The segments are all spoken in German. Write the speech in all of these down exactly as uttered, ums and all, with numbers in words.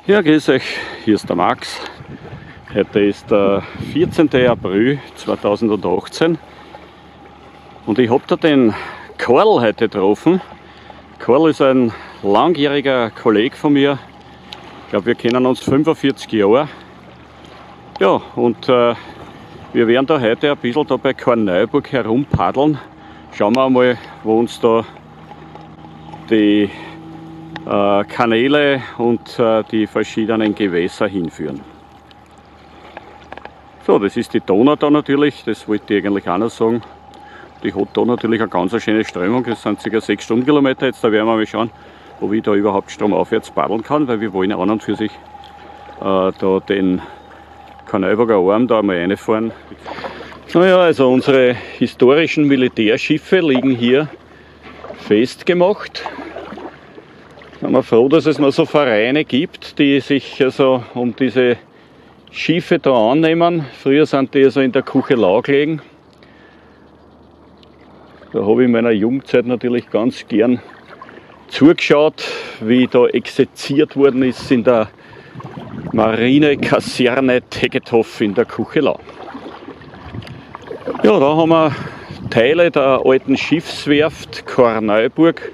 Ja, grüß euch, hier ist der Max. Heute ist der vierzehnte April zweitausendachtzehn und ich habe da den Karl heute getroffen. Karl ist ein langjähriger Kollege von mir. Ich glaube, wir kennen uns fünfundvierzig Jahre. Ja, und äh, wir werden da heute ein bisschen da bei Korneuburg herumpaddeln. Schauen wir mal, wo uns da die äh, Kanäle und äh, die verschiedenen Gewässer hinführen. So, das ist die Donau da natürlich, das wollte ich eigentlich auch noch sagen. Die hat da natürlich eine ganz schöne Strömung, das sind ca. sechs Stundenkilometer. Jetzt da werden wir mal schauen, ob ich da überhaupt stromaufwärts paddeln kann, weil wir wollen an und für sich äh, da den Korneuburger Arm da mal reinfahren. Naja, also unsere historischen Militärschiffe liegen hier festgemacht. Sind wir froh, dass es noch so Vereine gibt, die sich also um diese Schiffe da annehmen. Früher sind die also in der Kuchelau gelegen. Da habe ich in meiner Jugendzeit natürlich ganz gern zugeschaut, wie da exerziert worden ist in der Marinekaserne Tegethoff in der Kuchelau. Ja, da haben wir Teile der alten Schiffswerft Korneuburg.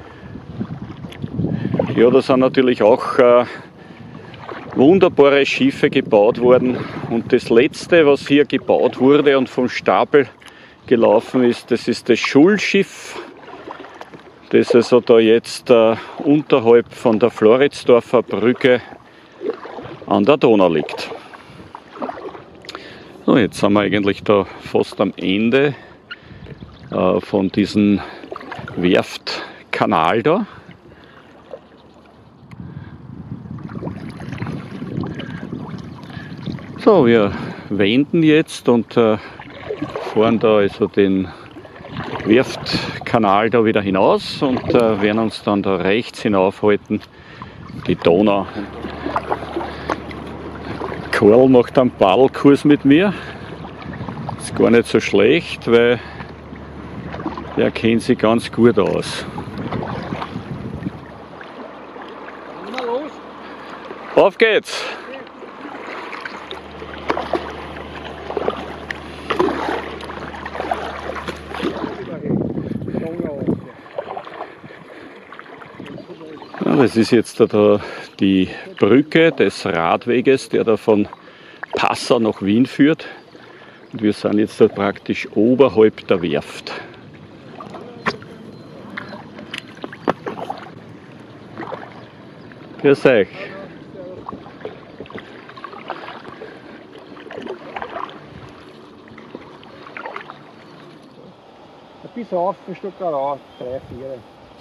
Ja, da sind natürlich auch äh, wunderbare Schiffe gebaut worden. Und das letzte, was hier gebaut wurde und vom Stapel gelaufen ist, das ist das Schulschiff, das also da jetzt äh, unterhalb von der Floridsdorfer Brücke an der Donau liegt. So, jetzt sind wir eigentlich da fast am Ende äh, von diesem Werftkanal da. So, wir wenden jetzt und äh, fahren da also den Werftkanal da wieder hinaus und äh, werden uns dann da rechts hinaufhalten, die Donau. Karl macht einen Paddelkurs mit mir. Ist gar nicht so schlecht, weil der kennt sich ganz gut aus. Auf geht's! Ja, das ist jetzt da die Brücke des Radweges, der da von Passau nach Wien führt. Und wir sind jetzt da praktisch oberhalb der Werft. Grüß euch. Bis auf ein Stück raus, drei, vier.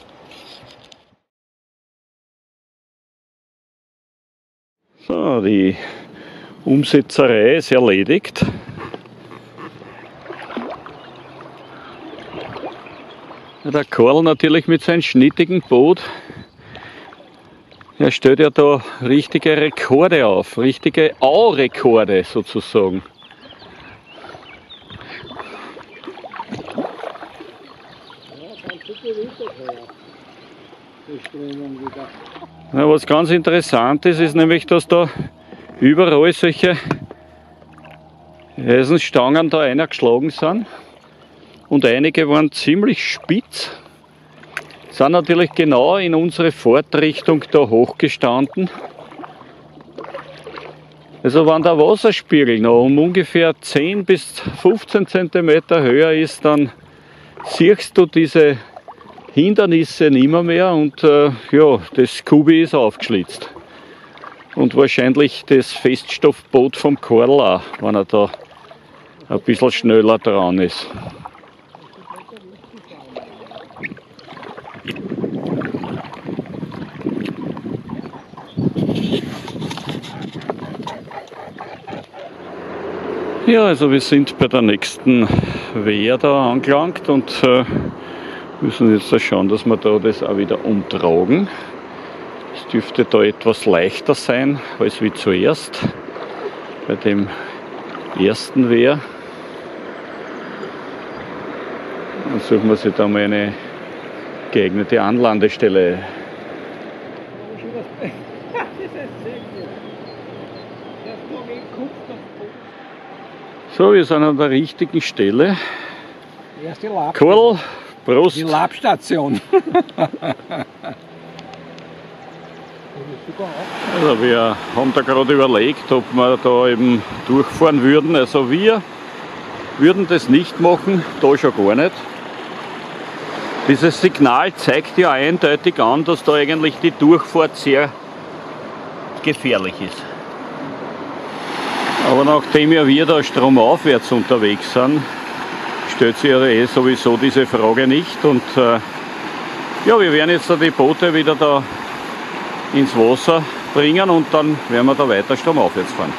So, die Umsetzerei ist erledigt. Der Karl natürlich mit seinem schnittigen Boot. Er stellt ja da richtige Rekorde auf, richtige Au-Rekorde sozusagen. Ja, was ganz interessant ist, ist nämlich, dass da überall solche Eisenstangen da eingeschlagen sind und einige waren ziemlich spitz, sind natürlich genau in unsere Fahrtrichtung da hochgestanden. Also wenn der Wasserspiegel noch um ungefähr zehn bis fünfzehn Zentimeter höher ist, dann siehst du diese Hindernisse nimmer mehr und äh, ja, das Kubi ist aufgeschlitzt. Und wahrscheinlich das Feststoffboot vom Karl auch, wenn er da ein bisschen schneller dran ist. Ja, also wir sind bei der nächsten Wehr da angelangt und äh, müssen jetzt schauen, dass wir da das auch wieder umtragen. Es dürfte da etwas leichter sein als wie zuerst bei dem ersten Wehr. Dann suchen wir sich da mal eine geeignete Anlandestelle. So, wir sind an der richtigen Stelle. Erste Lab. Karl, Prost. Die Labstation. Also wir haben da gerade überlegt, ob wir da eben durchfahren würden. Also wir würden das nicht machen, da schon gar nicht. Dieses Signal zeigt ja eindeutig an, dass da eigentlich die Durchfahrt sehr gefährlich ist. Aber nachdem ja wir da stromaufwärts unterwegs sind, stellt sich ja eh sowieso diese Frage nicht. Und äh, ja, wir werden jetzt da die Boote wieder da ins Wasser bringen und dann werden wir da weiter stromaufwärts fahren.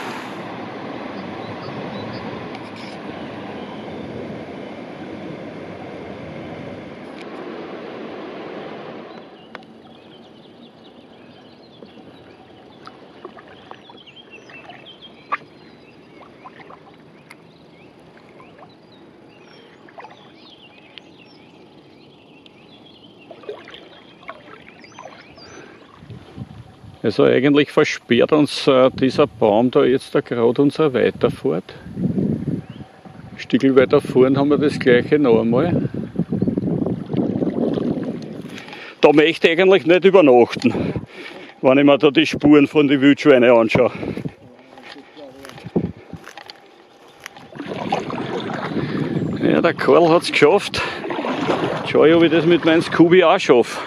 Also eigentlich versperrt uns äh, dieser Baum da jetzt da gerade unsere Weiterfahrt. Ein Stückchen weiter vorn haben wir das gleiche noch einmal. Da möchte ich eigentlich nicht übernachten, wenn ich mir da die Spuren von den Wildschweinen anschaue. Ja, der Karl hat es geschafft. Schau ich, ob ich das mit meinem Scooby auch schaffe.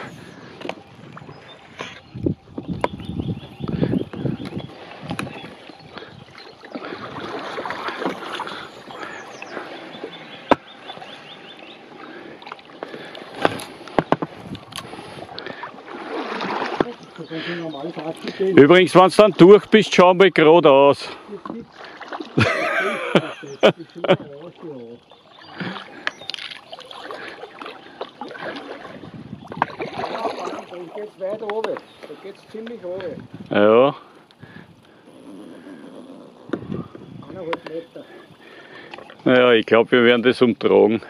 Übrigens, wenn du dann durch bist, schauen wir geradeaus. Dann geht's weiter runter. Da geht's ziemlich runter. Ja. Eineinhalb Meter. Naja, ich glaube, wir werden das umtragen.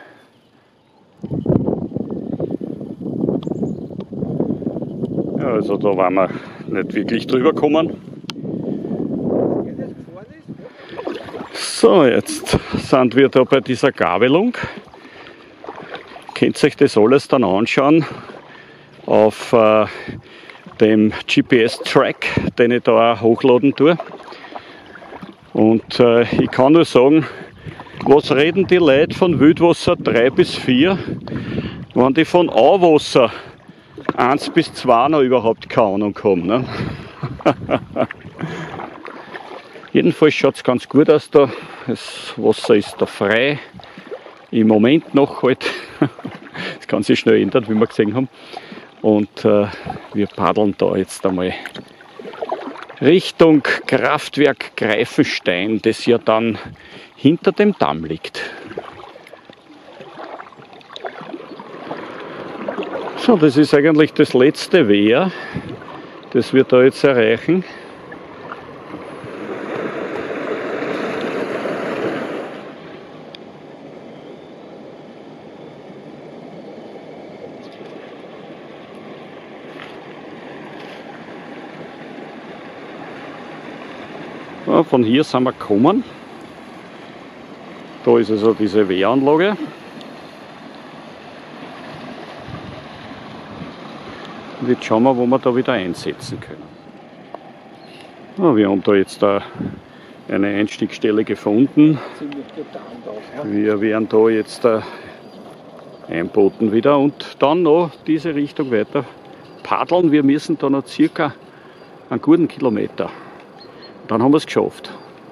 Ja, also da waren wir nicht wirklich drüber kommen. So, jetzt sind wir da bei dieser Gabelung. Könnt ihr euch das alles dann anschauen auf äh, dem G P S-Track, den ich da auch hochladen tue. Und äh, ich kann nur sagen, was reden die Leute von Wildwasser drei bis vier, wenn die von Auwasser eins bis zwei noch überhaupt keine Ahnung haben. Ne? Jedenfalls schaut es ganz gut aus da. Das Wasser ist da frei. Im Moment noch halt. Das kann sich schnell ändern, wie wir gesehen haben. Und äh, wir paddeln da jetzt einmal Richtung Kraftwerk Greifenstein, das ja dann hinter dem Damm liegt. So, das ist eigentlich das letzte Wehr, das wir da jetzt erreichen. Ja, von hier sind wir gekommen. Da ist also diese Wehranlage. Und jetzt schauen wir, wo wir da wieder einsetzen können. Ja, wir haben da jetzt da eine Einstiegsstelle gefunden. Wir werden da jetzt da einbooten wieder und dann noch diese Richtung weiter paddeln. Wir müssen da noch circa einen guten Kilometer. Dann haben wir es geschafft.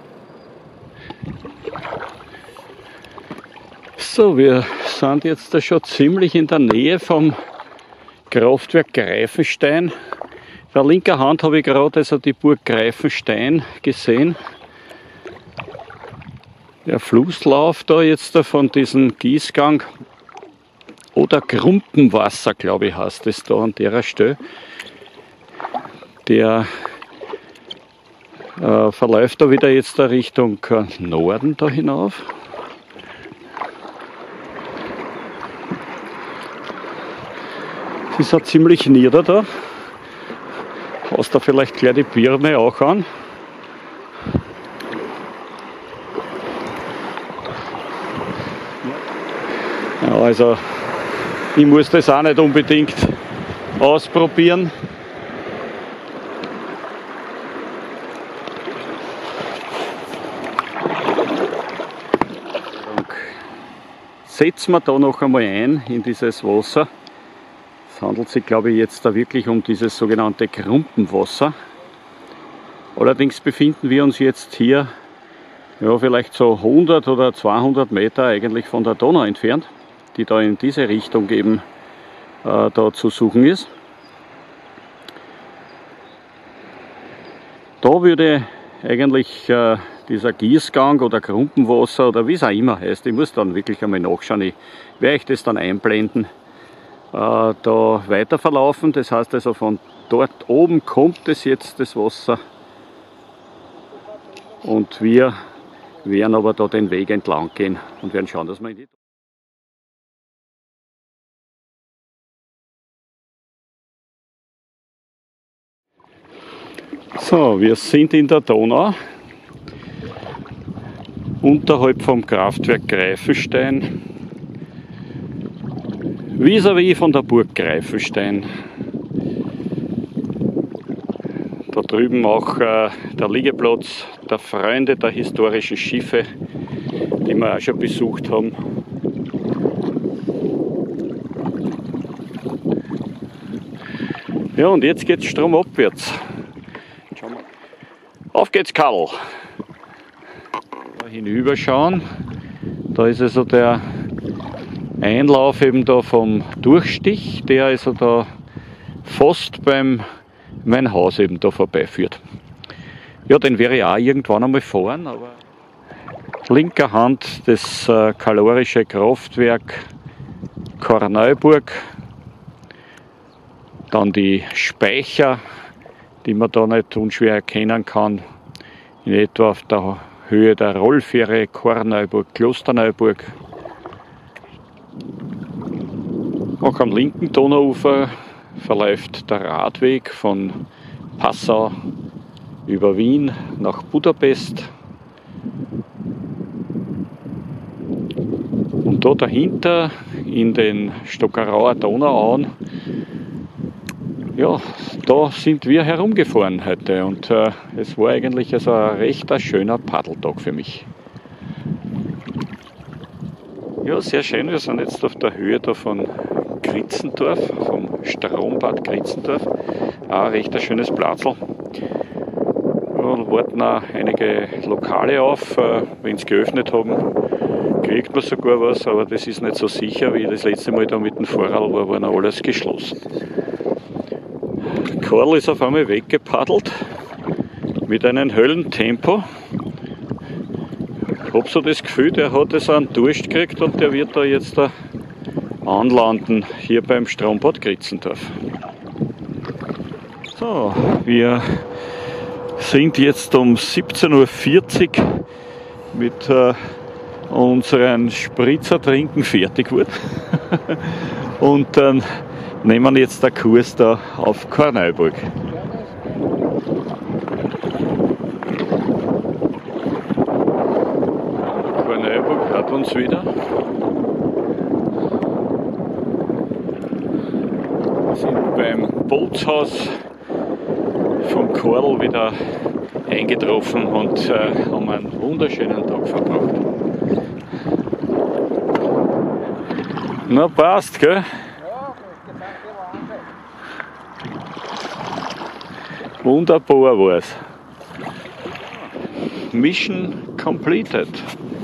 So, wir sind jetzt da schon ziemlich in der Nähe vom Kraftwerk Greifenstein. In der linken Hand habe ich gerade also die Burg Greifenstein gesehen. Der Flusslauf da jetzt da von diesem Gießgang oder Grumpenwasser, glaube ich, heißt es da an der Stelle. Der äh, verläuft da wieder jetzt da Richtung Norden da hinauf. Es ist auch ziemlich nieder da. Hast da vielleicht gleich die Birne auch an. Ja, also ich muss das auch nicht unbedingt ausprobieren. Setzen wir da noch einmal ein in dieses Wasser. Es handelt sich, glaube ich, jetzt da wirklich um dieses sogenannte Grumpenwasser. Allerdings befinden wir uns jetzt hier ja, vielleicht so hundert oder zweihundert Meter eigentlich von der Donau entfernt, die da in diese Richtung eben äh, da zu suchen ist. Da würde eigentlich äh, dieser Gießgang oder Grumpenwasser oder wie es auch immer heißt, ich muss dann wirklich einmal nachschauen, ich werde euch das dann einblenden, äh, da weiter verlaufen. Das heißt also von dort oben kommt es jetzt das Wasser und wir werden aber da den Weg entlang gehen und werden schauen, dass wir in die So, wir sind in der Donau, unterhalb vom Kraftwerk Greifenstein, vis-à-vis von der Burg Greifenstein. Da drüben auch äh, der Liegeplatz der Freunde der historischen Schiffe, die wir auch schon besucht haben. Ja, und jetzt geht es stromabwärts. Auf geht's, Karl! Da hinüberschauen, da ist also der Einlauf eben da vom Durchstich, der also da fast beim mein Haus eben da vorbeiführt. Ja, den wäre ich auch irgendwann einmal fahren, aber linker Hand das äh, kalorische Kraftwerk Korneuburg, dann die Speicher, die man da nicht unschwer erkennen kann, in etwa auf der Höhe der Rollfähre Korneuburg-Klosterneuburg. Auch am linken Donauufer verläuft der Radweg von Passau über Wien nach Budapest. Und da dahinter in den Stockerauer Donauauen, ja, da sind wir herumgefahren heute und äh, es war eigentlich also ein recht ein schöner Paddeltag für mich. Ja, sehr schön, wir sind jetzt auf der Höhe da von Kritzendorf, vom Strombad Kritzendorf. Auch ein recht ein schönes Platzl. Ja, warten auch einige Lokale auf, äh, wenn sie geöffnet haben, kriegt man sogar was, aber das ist nicht so sicher, wie das letzte Mal da mit dem Vorral war, war noch alles geschlossen. Karl ist auf einmal weggepaddelt mit einem Höllentempo. Ich habe so das Gefühl, der hat jetzt einen Durst gekriegt und der wird da jetzt da anlanden, hier beim Strombad Kritzendorf. So, wir sind jetzt um siebzehn Uhr vierzig mit äh, unseren Spritzertrinken fertig geworden und dann nehmen wir jetzt den Kurs da auf Korneuburg. Korneuburg hört uns wieder. Wir sind beim Bootshaus vom Karl wieder eingetroffen und äh, haben einen wunderschönen Tag verbracht. Na passt, gell? Wunderbar war's. Mission completed.